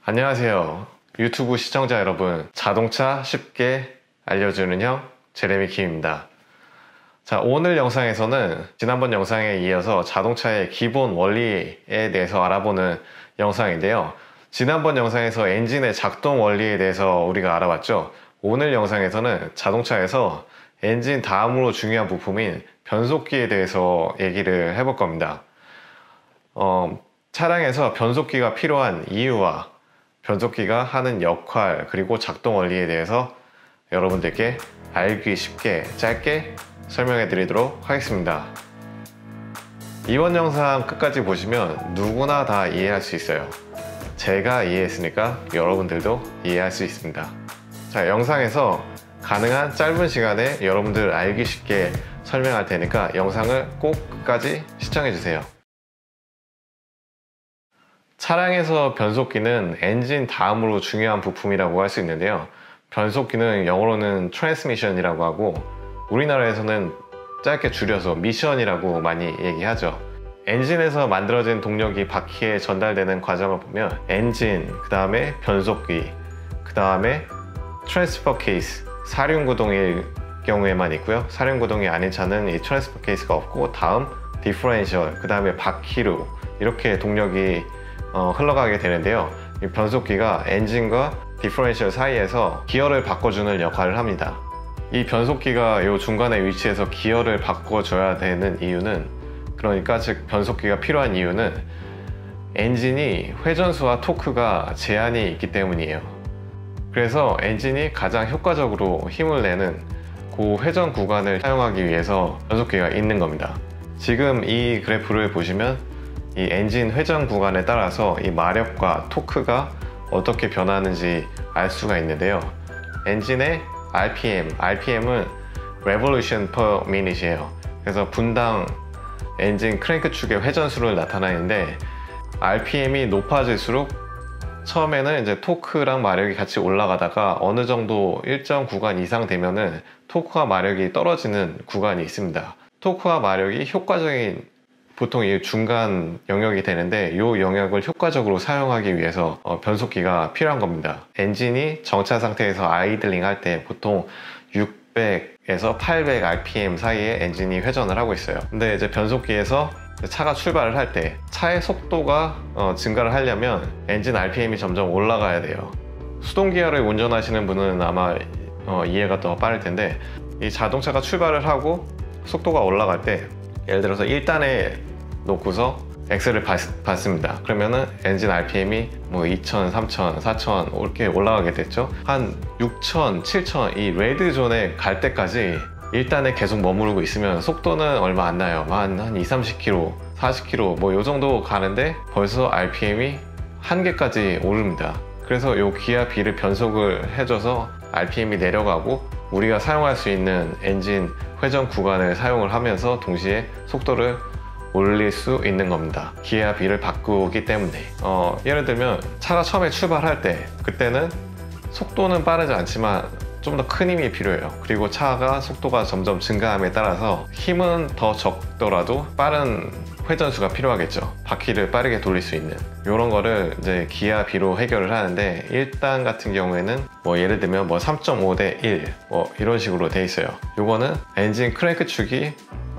안녕하세요. 유튜브 시청자 여러분, 자동차 쉽게 알려주는 형 제레미 킴입니다. 자, 오늘 영상에서는 지난번 영상에 이어서 자동차의 기본 원리에 대해서 알아보는 영상인데요. 지난번 영상에서 엔진의 작동 원리에 대해서 우리가 알아봤죠. 오늘 영상에서는 자동차에서 엔진 다음으로 중요한 부품인 변속기에 대해서 얘기를 해볼 겁니다. 차량에서 변속기가 필요한 이유와 변속기가 하는 역할 그리고 작동 원리에 대해서 여러분들께 알기 쉽게 짧게 설명해 드리도록 하겠습니다. 이번 영상 끝까지 보시면 누구나 다 이해할 수 있어요. 제가 이해했으니까 여러분들도 이해할 수 있습니다. 자, 영상에서 가능한 짧은 시간에 여러분들 알기 쉽게 설명할 테니까 영상을 꼭 끝까지 시청해 주세요. 차량에서 변속기는 엔진 다음으로 중요한 부품이라고 할 수 있는데요. 변속기는 영어로는 트랜스미션이라고 하고 우리나라에서는 짧게 줄여서 미션이라고 많이 얘기하죠. 엔진에서 만들어진 동력이 바퀴에 전달되는 과정을 보면 엔진, 그 다음에 변속기, 그 다음에 트랜스퍼 케이스, 사륜구동일 경우에만 있고요. 사륜구동이 아닌 차는 이 트랜스퍼 케이스가 없고 다음 디퍼런셜, 그 다음에 바퀴로 이렇게 동력이 흘러가게 되는데요. 이 변속기가 엔진과 디퍼런셜 사이에서 기어를 바꿔주는 역할을 합니다. 이 변속기가 이 중간에 위치해서 기어를 바꿔줘야 되는 이유는, 그러니까 즉 변속기가 필요한 이유는 엔진이 회전수와 토크가 제한이 있기 때문이에요. 그래서 엔진이 가장 효과적으로 힘을 내는 그 회전 구간을 사용하기 위해서 변속기가 있는 겁니다. 지금 이 그래프를 보시면 이 엔진 회전 구간에 따라서 이 마력과 토크가 어떻게 변하는지 알 수가 있는데요. 엔진의 RPM은 Revolution per Minute이에요. 그래서 분당 엔진 크랭크 축의 회전수를 나타내는데 RPM이 높아질수록 처음에는 이제 토크랑 마력이 같이 올라가다가 어느 정도 일정 구간 이상 되면은 토크와 마력이 떨어지는 구간이 있습니다. 토크와 마력이 효과적인 보통 이 중간 영역이 되는데 이 영역을 효과적으로 사용하기 위해서 변속기가 필요한 겁니다. 엔진이 정차 상태에서 아이들링 할 때 보통 600에서 800 rpm 사이에 엔진이 회전을 하고 있어요. 근데 이제 변속기에서 차가 출발을 할 때 차의 속도가 증가를 하려면 엔진 rpm이 점점 올라가야 돼요. 수동기어를 운전하시는 분은 아마 이해가 더 빠를 텐데, 이 자동차가 출발을 하고 속도가 올라갈 때 예를 들어서 1단에 놓고서 엑셀을 밟습니다. 그러면은 엔진 RPM이 뭐 2000, 3000, 4000 이렇게 올라가게 됐죠. 한 6000, 7000 이 레드 존에 갈 때까지 1단에 계속 머무르고 있으면 속도는 얼마 안 나요. 한 2, 30km, 40km 뭐 요 정도 가는데 벌써 RPM이 한계까지 오릅니다. 그래서 요 기아 B를 변속을 해줘서 RPM이 내려가고 우리가 사용할 수 있는 엔진 회전 구간을 사용을 하면서 동시에 속도를 올릴 수 있는 겁니다. 기아 B를 바꾸기 때문에 예를 들면 차가 처음에 출발할 때 그때는 속도는 빠르지 않지만 좀 더 큰 힘이 필요해요. 그리고 차가 속도가 점점 증가함에 따라서 힘은 더 적더라도 빠른 회전수가 필요하겠죠. 바퀴를 빠르게 돌릴 수 있는 이런 거를 이제 기아 B로 해결을 하는데 1단 같은 경우에는 뭐 예를 들면 뭐 3.5 대 1 뭐 이런 식으로 돼 있어요. 요거는 엔진 크랭크 축이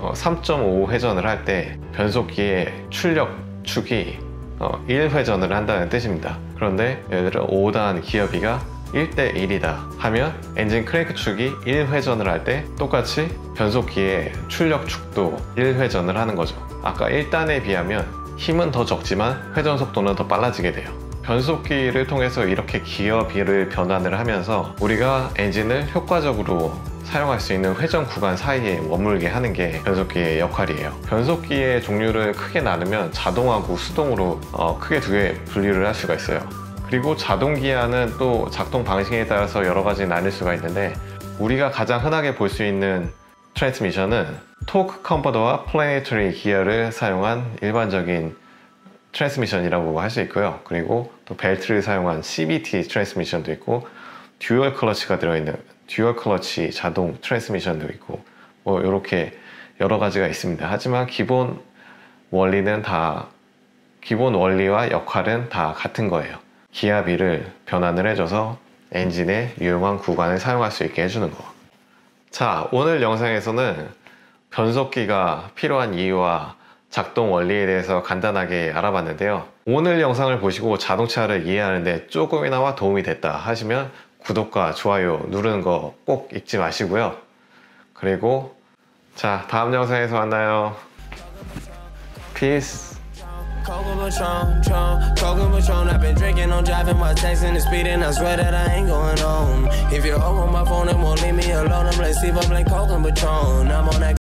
3.5 회전을 할 때 변속기의 출력 축이 1회전을 한다는 뜻입니다. 그런데 예를 들어 5단 기어 B가 1대 1이다 하면 엔진 크랭크 축이 1회전을 할 때 똑같이 변속기의 출력 축도 1회전을 하는 거죠. 아까 1단에 비하면 힘은 더 적지만 회전 속도는 더 빨라지게 돼요. 변속기를 통해서 이렇게 기어 B를 변환을 하면서 우리가 엔진을 효과적으로 사용할 수 있는 회전 구간 사이에 머물게 하는 게 변속기의 역할이에요. 변속기의 종류를 크게 나누면 자동하고 수동으로 크게 두 개 분류를 할 수가 있어요. 그리고 자동기아는 또 작동 방식에 따라서 여러 가지 나뉠 수가 있는데 우리가 가장 흔하게 볼 수 있는 트랜스미션은 토크 컨버터와 플래니터리 기어를 사용한 일반적인 트랜스미션이라고 할 수 있고요. 그리고 또 벨트를 사용한 CVT 트랜스미션도 있고 듀얼 클러치가 들어있는 듀얼 클러치 자동 트랜스미션도 있고 뭐 이렇게 여러 가지가 있습니다. 하지만 기본 원리와 역할은 다 같은 거예요. 기압비를 변환을 해줘서 엔진의 유용한 구간을 사용할 수 있게 해주는 거. 자, 오늘 영상에서는 변속기가 필요한 이유와 작동 원리에 대해서 간단하게 알아봤는데요. 오늘 영상을 보시고 자동차를 이해하는데 조금이나마 도움이 됐다 하시면 구독과 좋아요 누르는 거 꼭 잊지 마시고요. 그리고 자, 다음 영상에서 만나요. Peace. Coca Patron, I've been drinking, I'm driving while texting and speeding. I swear that I ain't going home. If you're home on my phone, it won't leave me alone. I'm like Steve, I'm like Coca Patron. I'm on that.